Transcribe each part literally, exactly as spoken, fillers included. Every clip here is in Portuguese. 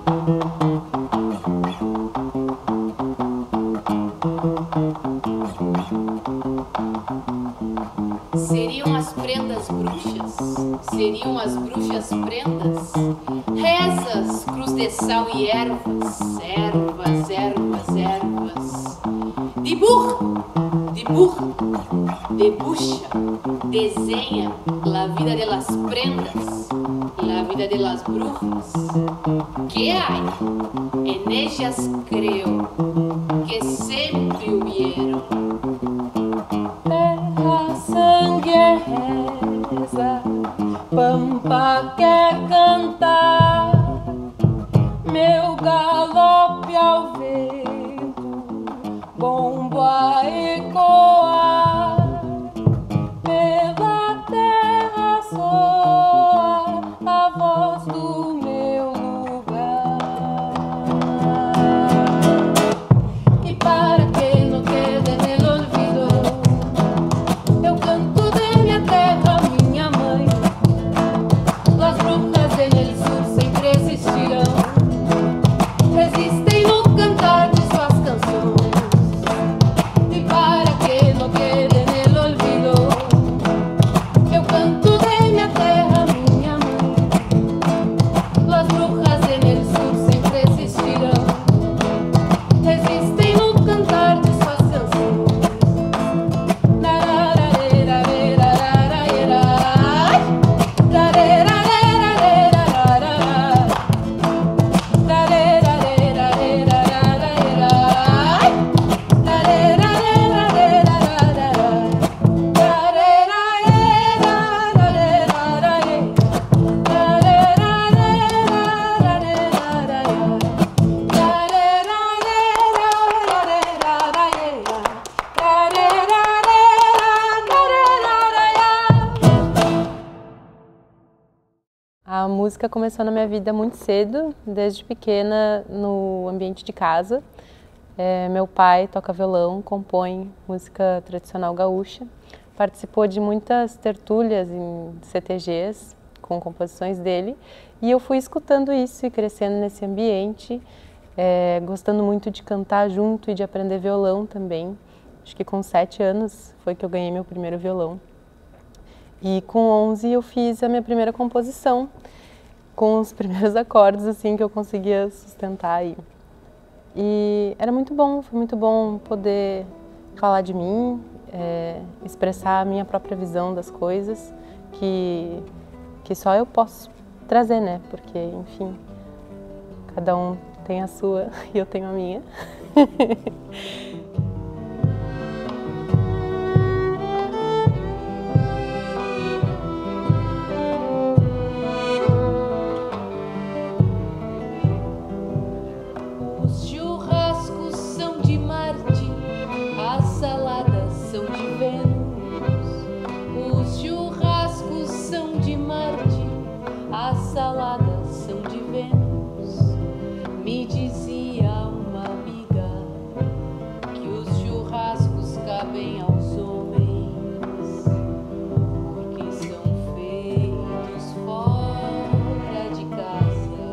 Seriam as prendas bruxas? Seriam as bruxas prendas? Rezas, cruz de sal e ervas, ervas, ervas, ervas. De burro, de burro, debuxa, desenha la vida de las prendas, la vida de las brujas. Que hay? En ellas creo que sempre hubieron. Terra, sangue é reza, pampa quer cantar, meu galope ao vento, bombo a ecoar, pela terra soa a voz do meu lugar. E para que não quede nel olvido, eu canto de minha terra, minha mãe. Las brujas en el sur sempre existirão, resistem no cantar de suas canções. E para que não quede nel olvido, eu canto de minha terra, minha mãe. Las brujas en el sur sempre existirão, resistem no cantar de suas canções. A música começou na minha vida muito cedo, desde pequena, no ambiente de casa. É, meu pai toca violão, compõe música tradicional gaúcha, participou de muitas tertúlias em C T Gs com composições dele, e eu fui escutando isso e crescendo nesse ambiente, é, gostando muito de cantar junto e de aprender violão também. Acho que com sete anos foi que eu ganhei meu primeiro violão. E com onze eu fiz a minha primeira composição, com os primeiros acordes assim que eu conseguia sustentar aí. E era muito bom, foi muito bom poder falar de mim, é, expressar a minha própria visão das coisas, que, que só eu posso trazer, né? Porque, enfim, cada um tem a sua e eu tenho a minha. Saladas são de Vênus, me dizia uma amiga que os churrascos cabem aos homens, porque são feitos fora de casa.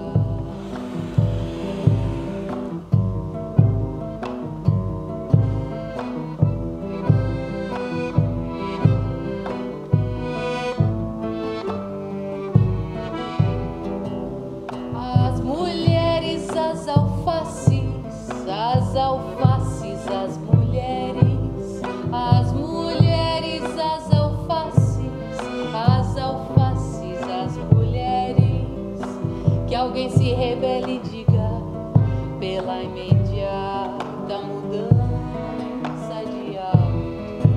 As mulheres, as alfaces, as alfaces, as mulheres, as mulheres, as alfaces, as alfaces, as mulheres, que alguém se rebele e diga pela imediata mudança de hábitos.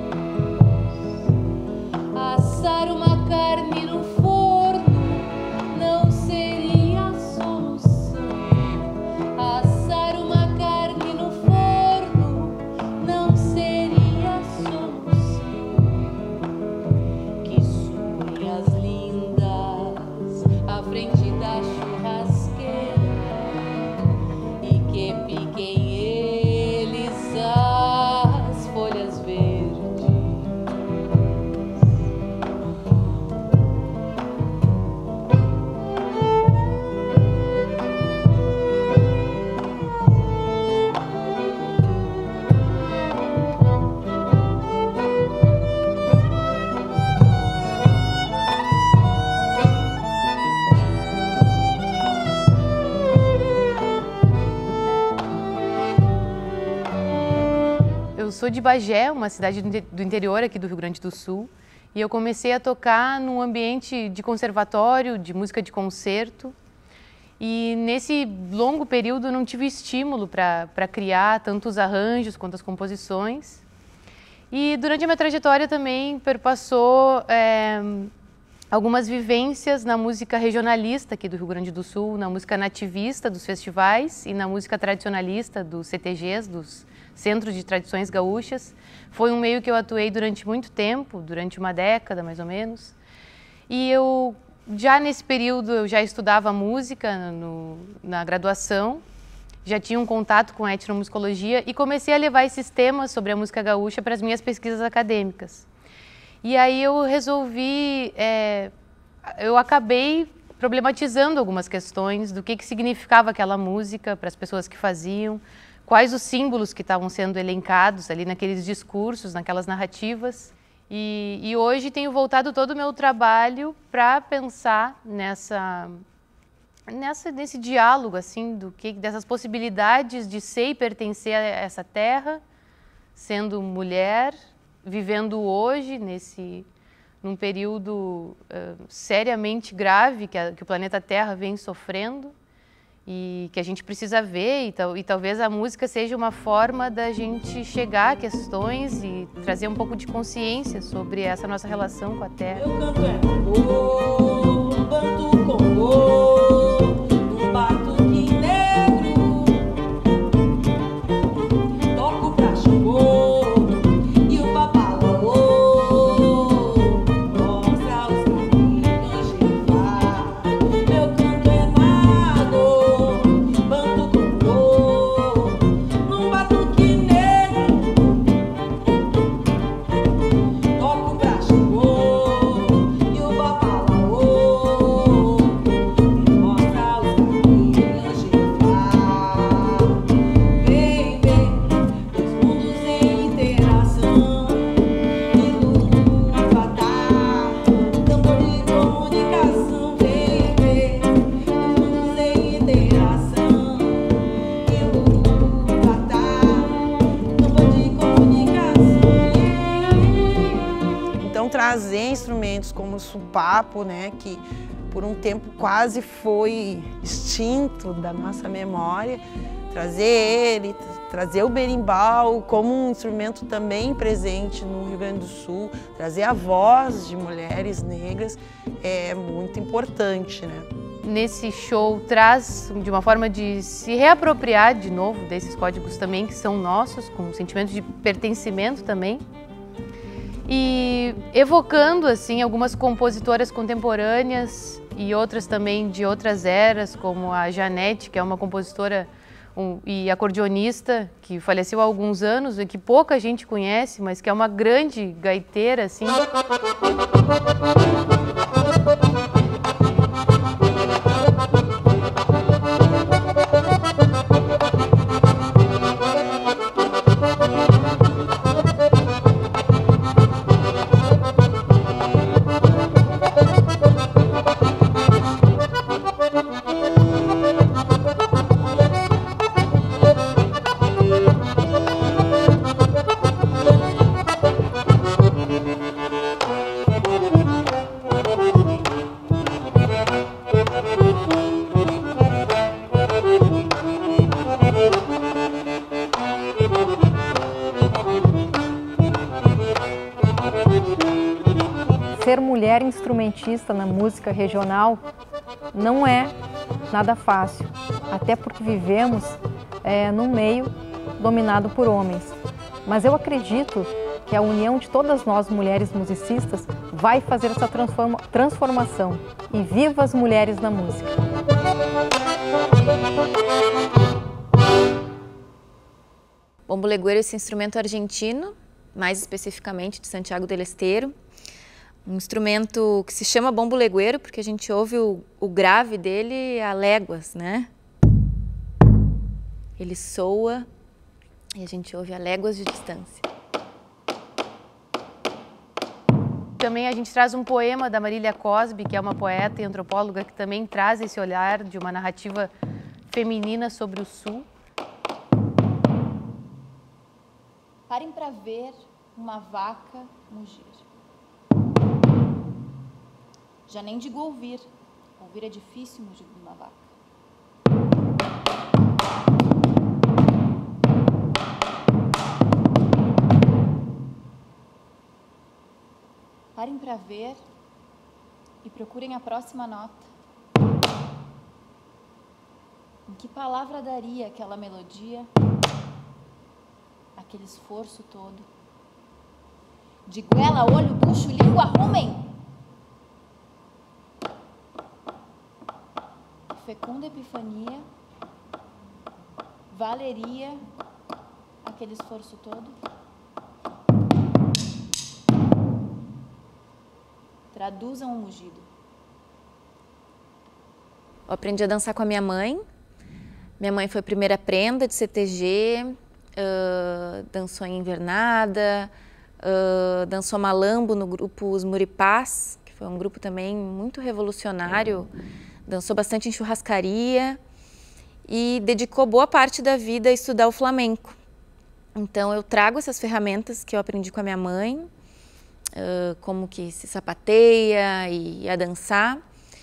Assar uma carne no forno não seria a solução. Assar uma carne no forno não seria a solução. Que suem as lindas à frente da churrasqueira e que piquem eles as folhas verdes. eu sou de Bagé, uma cidade do interior aqui do Rio Grande do Sul, e eu comecei a tocar num ambiente de conservatório, de música de concerto, e nesse longo período eu não tive estímulo para para criar tanto os arranjos quanto as composições. E durante a minha trajetória também perpassou é, algumas vivências na música regionalista aqui do Rio Grande do Sul, na música nativista dos festivais e na música tradicionalista dos C T Gs, dos Centros de Tradições Gaúchas. Foi um meio que eu atuei durante muito tempo, durante uma década mais ou menos. E eu, já nesse período, eu já estudava música no, na graduação, já tinha um contato com a etnomusicologia e comecei a levar esses temas sobre a música gaúcha para as minhas pesquisas acadêmicas. E aí eu resolvi, é, eu acabei problematizando algumas questões do que, que significava aquela música para as pessoas que faziam, quais os símbolos que estavam sendo elencados ali naqueles discursos, naquelas narrativas. E, e hoje tenho voltado todo o meu trabalho para pensar nessa, nessa, nesse diálogo, assim, do que, dessas possibilidades de ser e pertencer a essa terra, sendo mulher, vivendo hoje, nesse, num período uh, seriamente grave que, a, que o planeta Terra vem sofrendo e que a gente precisa ver, e, tal, e talvez a música seja uma forma da gente chegar a questões e trazer um pouco de consciência sobre essa nossa relação com a Terra. Eu canto é Congô, banto Congô, um batuque negro, toco pra Xangô. Trazer instrumentos como o supapo, né, que por um tempo quase foi extinto da nossa memória, trazer ele, trazer o berimbau como um instrumento também presente no Rio Grande do Sul, trazer a voz de mulheres negras é muito importante, né? Nesse show traz de uma forma de se reapropriar de novo desses códigos também que são nossos, com um sentimento de pertencimento também. E evocando assim algumas compositoras contemporâneas e outras também de outras eras, como a Janete, que é uma compositora um, e acordeonista que faleceu há alguns anos e que pouca gente conhece, mas que é uma grande gaiteira assim. Ser mulher instrumentista na música regional não é nada fácil, até porque vivemos é, num meio dominado por homens. Mas eu acredito que a união de todas nós mulheres musicistas vai fazer essa transforma transformação. E viva as mulheres na música! Bombo legueiro é esse instrumento argentino, mais especificamente de Santiago del Estero. Um instrumento que se chama bombo legueiro porque a gente ouve o, o grave dele a léguas, né? Ele soa e a gente ouve a léguas de distância. Também a gente traz um poema da Marília Cosby, que é uma poeta e antropóloga que também traz esse olhar de uma narrativa feminina sobre o Sul. Parem para ver uma vaca mugir. Já nem digo ouvir. Ouvir é difícil mugir de uma vaca. Parem para ver e procurem a próxima nota. Em que palavra daria aquela melodia, aquele esforço todo? De goela, olho, bucho, língua, arrumem! Fecunda epifania valeria aquele esforço todo? Traduzam o mugido. Eu aprendi a dançar com a minha mãe. Minha mãe foi primeira prenda de C T G, uh, dançou em Invernada, uh, dançou malambo no grupo Os Muripás, que foi um grupo também muito revolucionário, dançou bastante em churrascaria e dedicou boa parte da vida a estudar o flamenco. Então eu trago essas ferramentas que eu aprendi com a minha mãe, uh, como que se sapateia e a dançar,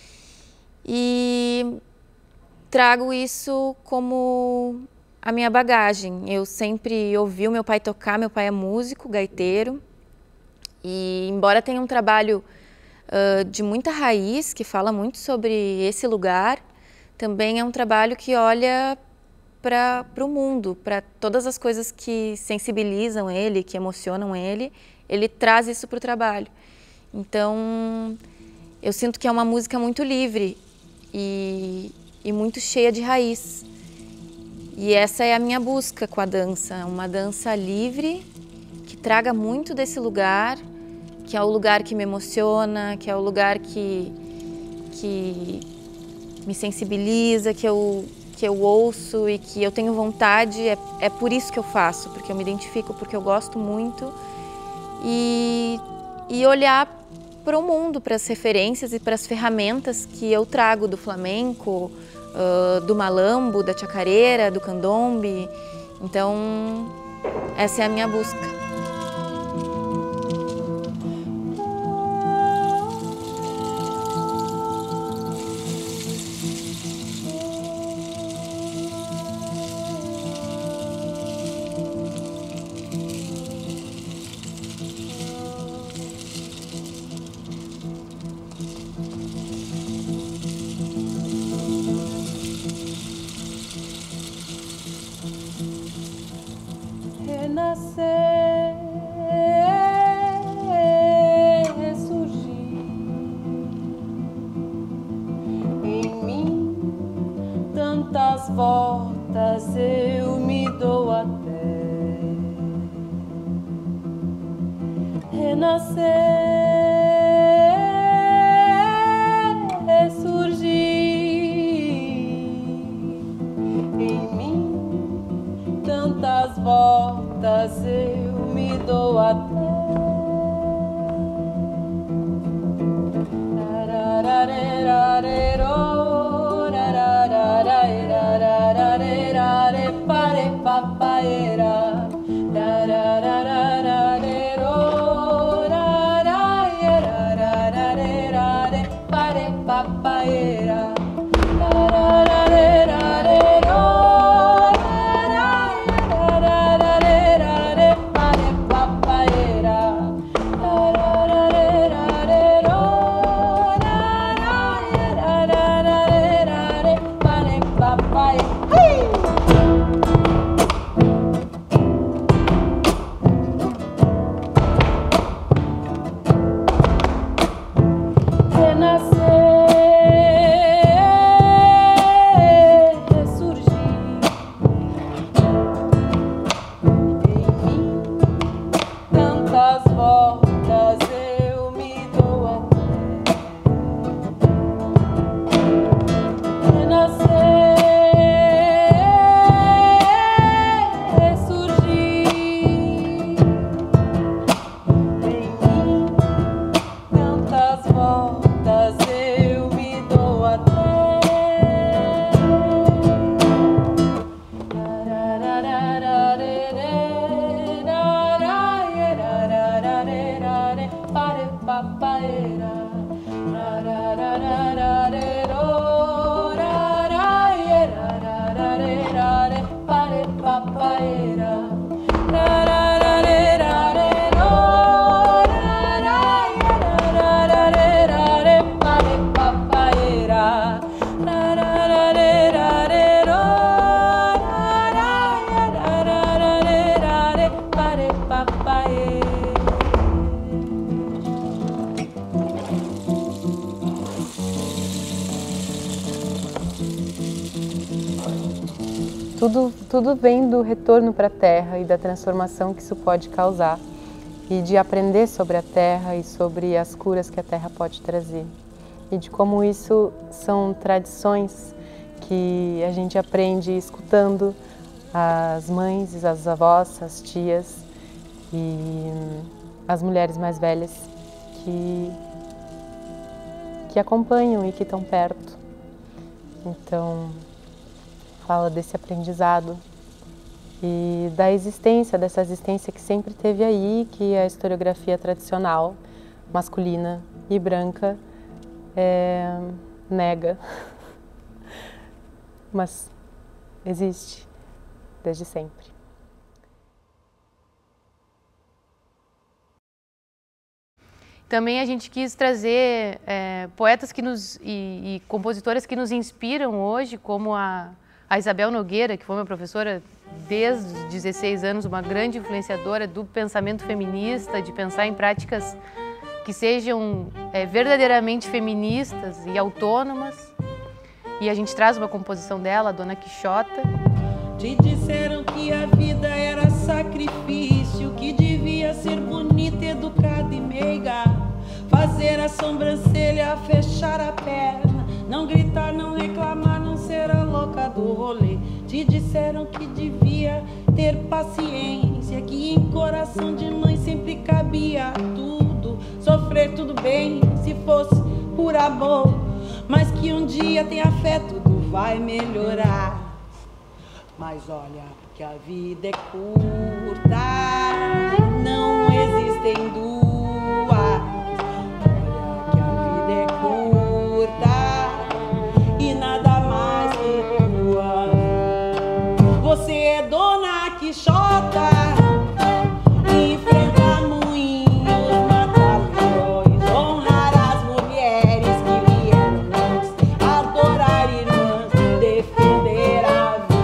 e trago isso como a minha bagagem. Eu sempre ouvi o meu pai tocar, meu pai é músico, gaiteiro, e embora tenha um trabalho uh, de muita raiz, que fala muito sobre esse lugar, também é um trabalho que olha para o mundo, para todas as coisas que sensibilizam ele, que emocionam ele, ele traz isso para o trabalho. Então, eu sinto que é uma música muito livre e e muito cheia de raiz. E essa é a minha busca com a dança, uma dança livre, que traga muito desse lugar, que é o lugar que me emociona, que é o lugar que, que me sensibiliza, que eu, que eu ouço e que eu tenho vontade. É, é por isso que eu faço, porque eu me identifico, porque eu gosto muito. E, e olhar para o mundo, para as referências e para as ferramentas que eu trago do flamenco, uh, do malambo, da chacareira, do candombe. Então, essa é a minha busca. Renascer, ressurgir em mim, tantas voltas eu me dou até renascer, ressurgir em mim, tantas voltas eu me dou até. Pare papaera, pare papaera. Pare papaera. tudo, tudo vem do retorno para a terra e da transformação que isso pode causar e de aprender sobre a terra e sobre as curas que a terra pode trazer e de como isso são tradições que a gente aprende escutando as mães, as avós, as tias e as mulheres mais velhas que, que acompanham e que estão perto. Então, fala desse aprendizado e da existência, dessa existência que sempre teve aí, que a historiografia tradicional, masculina e branca, é, nega. Mas existe desde sempre. Também a gente quis trazer é, poetas que nos, e, e compositoras que nos inspiram hoje, como a, a Isabel Nogueira, que foi minha professora desde os dezesseis anos, uma grande influenciadora do pensamento feminista, de pensar em práticas que sejam é, verdadeiramente feministas e autônomas. E a gente traz uma composição dela, a Dona Quixota. Te disseram que a vida era sacrifício, que devia ser bonita, educada e meiga, fazer a sobrancelha, fechar a perna, não gritar, não reclamar, não ser a louca do rolê. Te disseram que devia ter paciência, que em coração de mãe sempre cabia tudo, sofrer tudo bem se fosse por amor, mas que um dia tenha fé, tudo vai melhorar. Mas olha, que a vida é curta, não existem duas. Olha que a vida é curta e nada mais que duas. Você é Dona Quixota, enfrenta moinhos, mata leões, honrar as mulheres que vieram antes, adorar irmãs, defender a vida.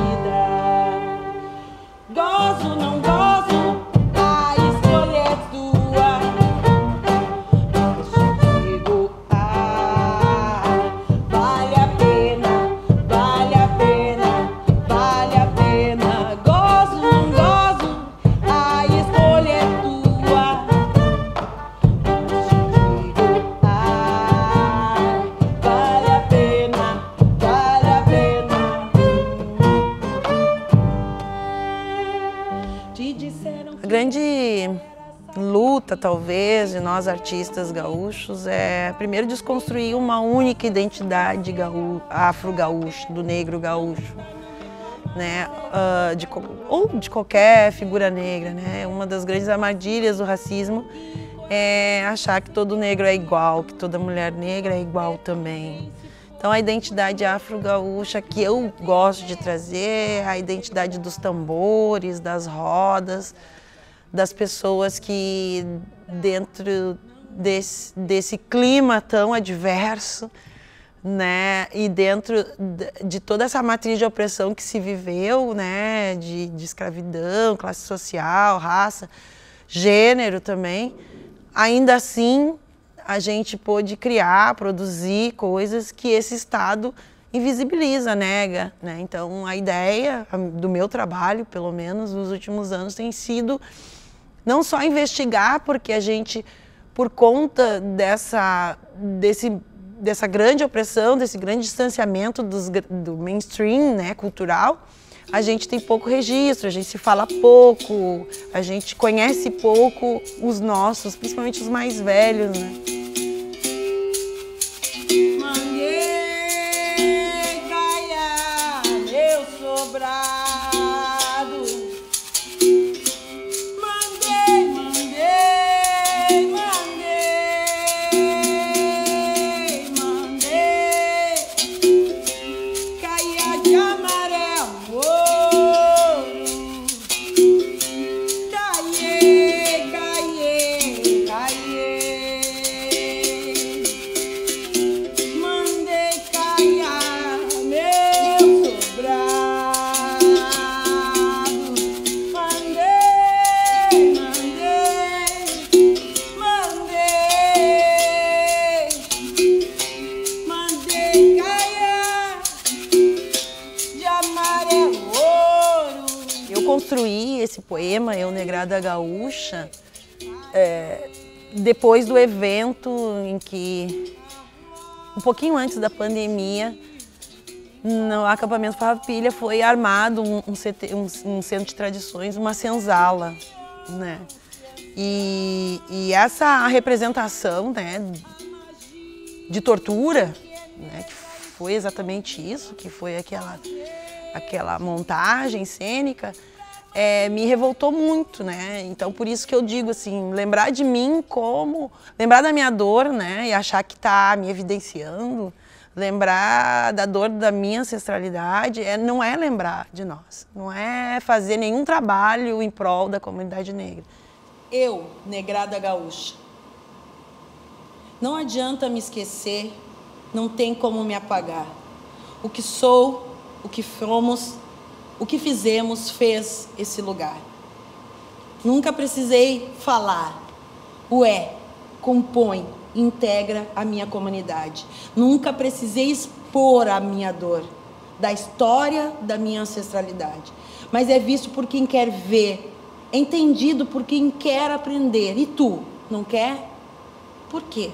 Gozo, não gozo, a escolha é tua. Mas te digo, ah, vale a pena, vale a pena, vale a pena. Gozo, não gozo, a escolha é tua. Mas te digo, ah, vale a pena, vale a pena. Te disseram A grande luta, talvez, de nós artistas gaúchos é primeiro desconstruir uma única identidade gaú afro-gaúcha, do negro gaúcho, né? Uh, de, ou de qualquer figura negra, né? Uma das grandes armadilhas do racismo é achar que todo negro é igual, que toda mulher negra é igual também. Então a identidade afro-gaúcha que eu gosto de trazer é a identidade dos tambores, das rodas, das pessoas que dentro desse, desse clima tão adverso, né, e dentro de toda essa matriz de opressão que se viveu, né, de, de escravidão, classe social, raça, gênero também, ainda assim a gente pôde criar, produzir coisas que esse Estado invisibiliza, nega, né? Então a ideia do meu trabalho, pelo menos nos últimos anos, tem sido não só investigar, porque a gente, por conta dessa, desse, dessa grande opressão, desse grande distanciamento dos, do mainstream, né, cultural, a gente tem pouco registro, a gente se fala pouco, a gente conhece pouco os nossos, principalmente os mais velhos, né? Mandei, Gaia, meu sobrado. Mandei, mandei, mandei, mandei. Caia de amarelo, ouro. Caiê, caiê, caiê. construí esse poema, Eu Negrada Gaúcha, é, depois do evento em que, um pouquinho antes da pandemia, no acampamento Farroupilha foi armado um, um, C T, um, um centro de tradições, uma senzala, né? E, e essa representação, né, de tortura, né, que foi exatamente isso, que foi aquela, aquela montagem cênica, é, me revoltou muito, né? Então por isso que eu digo assim, lembrar de mim como, lembrar da minha dor, né, e achar que está me evidenciando, lembrar da dor da minha ancestralidade, é, não é lembrar de nós, não é fazer nenhum trabalho em prol da comunidade negra. Eu, negrada gaúcha. Não adianta me esquecer, não tem como me apagar. O que sou, o que fomos, o que fizemos fez esse lugar. Nunca precisei falar. O é, compõe, integra a minha comunidade. Nunca precisei expor a minha dor, da história da minha ancestralidade. Mas é visto por quem quer ver, é entendido por quem quer aprender. E tu, não quer? Por quê?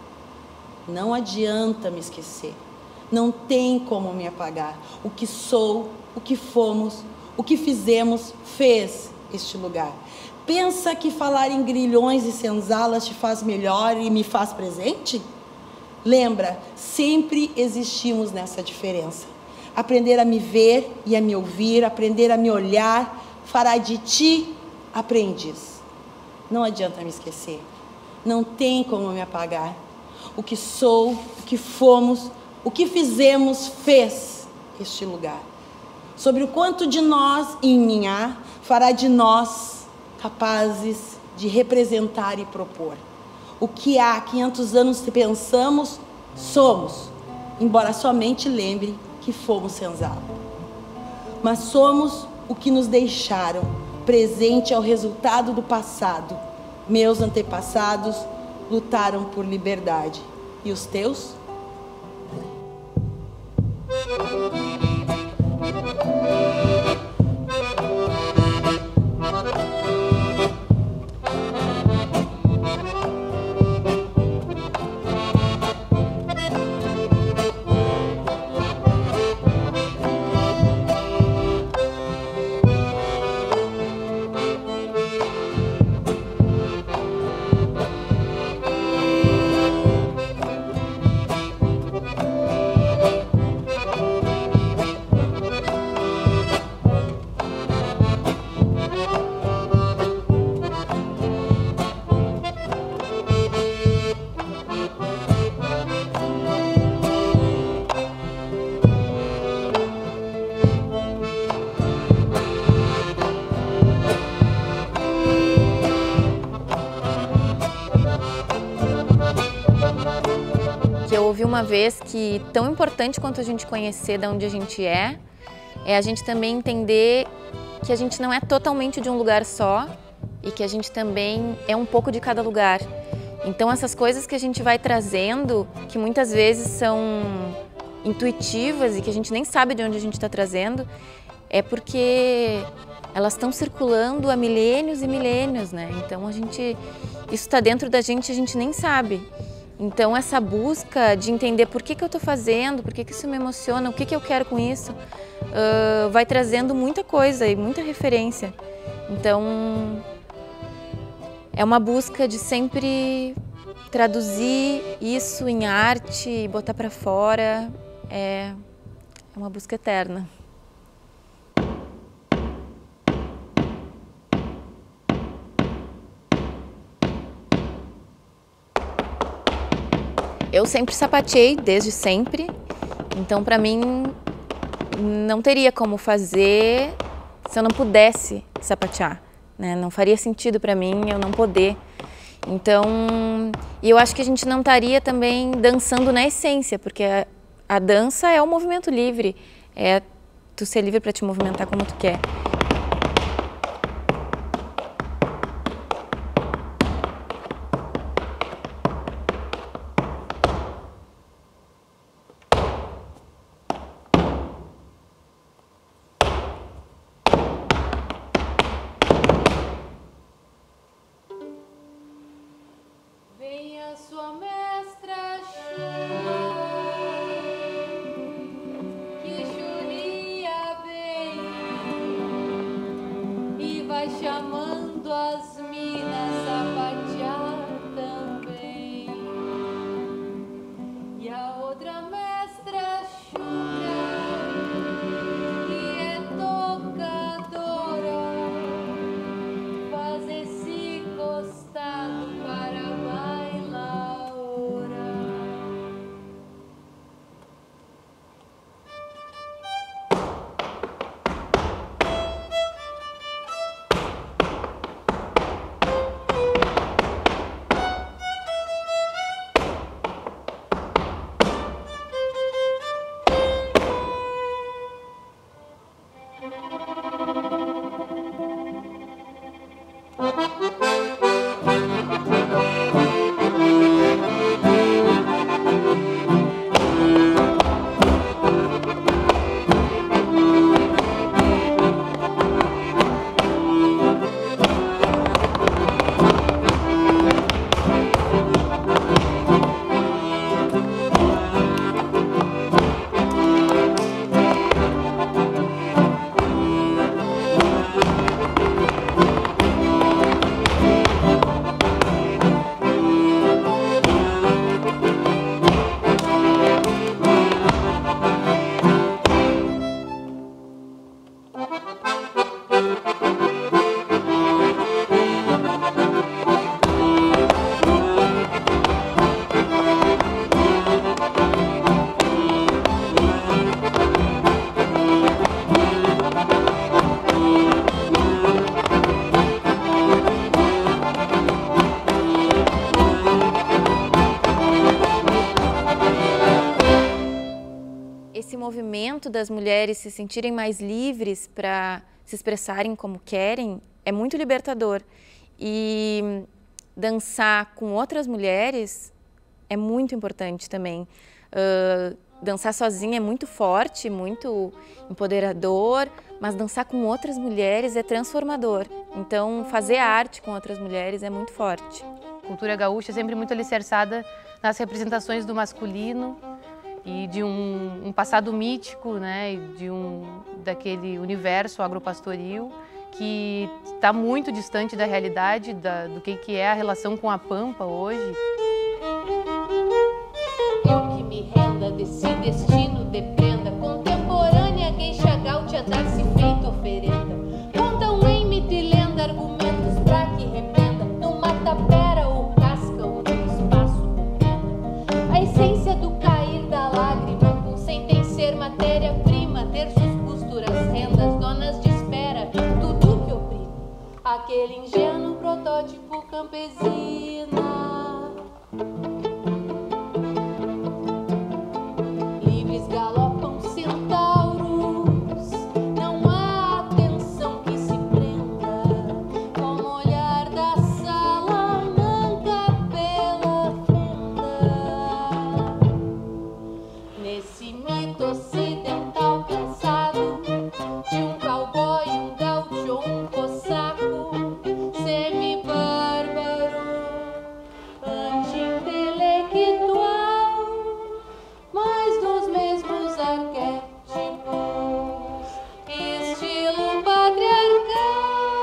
Não adianta me esquecer. Não tem como me apagar. O que sou, o que fomos, o que fizemos, fez este lugar. Pensa que falar em grilhões e senzalas te faz melhor e me faz presente? Lembra, sempre existimos nessa diferença. Aprender a me ver e a me ouvir, aprender a me olhar, fará de ti aprendiz. Não adianta me esquecer. Não tem como me apagar. O que sou, o que fomos, o que fizemos, fez este lugar. Sobre o quanto de nós em mim há, fará de nós capazes de representar e propor. O que há quinhentos anos pensamos, somos, embora somente lembre que fomos senzala. Mas somos o que nos deixaram, presente ao resultado do passado. Meus antepassados lutaram por liberdade. E os teus? Eu ouvi uma vez que tão importante quanto a gente conhecer de onde a gente é, é a gente também entender que a gente não é totalmente de um lugar só e que a gente também é um pouco de cada lugar. Então essas coisas que a gente vai trazendo, que muitas vezes são intuitivas e que a gente nem sabe de onde a gente está trazendo, é porque elas estão circulando há milênios e milênios, né? Então a gente, isso está dentro da gente, a gente nem sabe. Então essa busca de entender por que que eu estou fazendo, por que que isso me emociona, o que que eu quero com isso, uh, vai trazendo muita coisa e muita referência. Então é uma busca de sempre traduzir isso em arte e botar para fora, é, é uma busca eterna. Eu sempre sapateei, desde sempre, então para mim não teria como fazer se eu não pudesse sapatear, né? Não faria sentido para mim eu não poder. Então, e eu acho que a gente não estaria também dançando na essência, porque a, a dança é o movimento livre, é tu ser livre para te movimentar como tu quer. das mulheres se sentirem mais livres para se expressarem como querem é muito libertador. E dançar com outras mulheres é muito importante também. Uh, dançar sozinha é muito forte, muito empoderador, mas dançar com outras mulheres é transformador. Então, fazer arte com outras mulheres é muito forte. A cultura gaúcha é sempre muito alicerçada nas representações do masculino e de um, um passado mítico, né, de um, daquele universo agropastoril que está muito distante da realidade, da, do que, que é a relação com a pampa hoje. Eu que me renda desse destino de prenda contemporânea, queixa gaúcha dar-se feito oferenda. Contam em mito e lenda argumentos pra que repreenda, não mata pera ou casca ou no espaço compreenda. A essência do cair da lágrima, com sem tem ser matéria-prima, terços, costuras, rendas, donas de espera, tudo que oprime. Aquele ingênuo protótipo campesina. Galopam centauros, não há atenção que se prenda, como o olhar da Salamanca pela fenda. Nesse mito ocidental cansado de um cowboy, um gaúcho, um cossaco, semi-bárbaro, anti-intelectual, mas dos mesmos arquétipos, estilo patriarcal.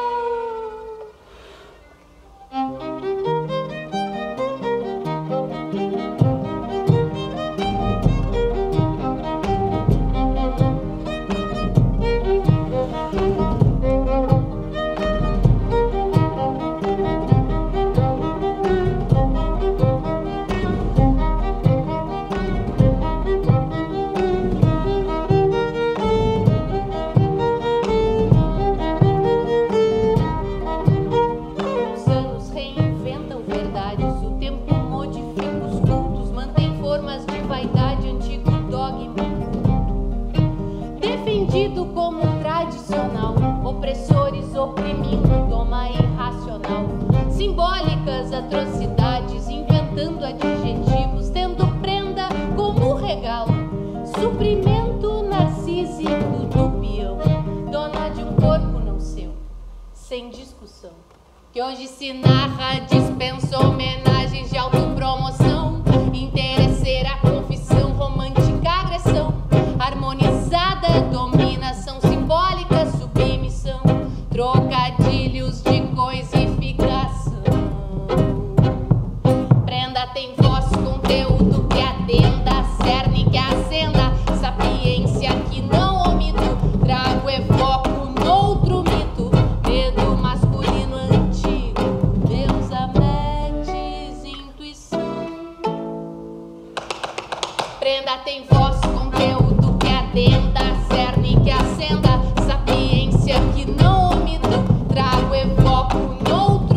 Como tradicional, opressores oprimindo, toma irracional, simbólicas atrocidades, inventando adjetivos, tendo prenda como regalo, suprimento narcísico do peão, dona de um corpo não seu, sem discussão, que hoje se narra, dispensa homenagens de autopromoção, interesseira, confissão, romântica agressão, harmonizada, dominação simbólica, submissão, trocadilhos de coisificação. Prenda tem voz, conteúdo que adenda, cerne que acenda, sapiência que não omito, trago evoco noutro mito, medo masculino antigo, Deus ametes intuição. Prenda tem voz, conteúdo que adenda, cerne que acenda, sapiência que não omito, trago evoco noutro